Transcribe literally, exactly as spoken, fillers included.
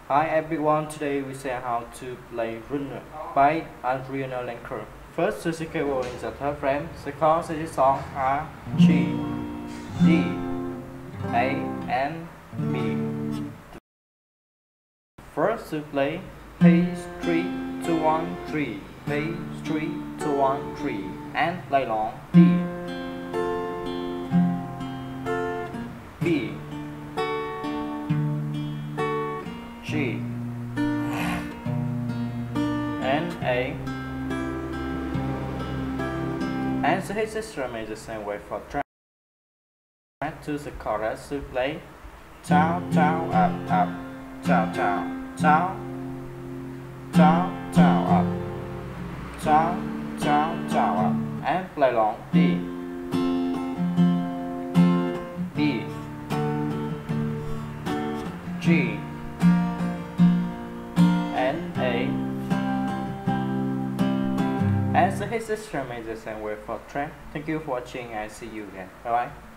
Hi everyone, today we see how to play Runner by Adrianne Lenker. First, the cable in the third frame. The chords of the song are G, D, A, and B. First, to play page three two one three, page three two one three, and play long D, B, G, and A. And the hit system is the same way for track. To the chorus to play down, down, up, up, down, down, down, down, down, up, down, down, down, up, and play long D, B, G, and A. As the hit system is the same way for track. Thank you for watching and see you again. Bye bye.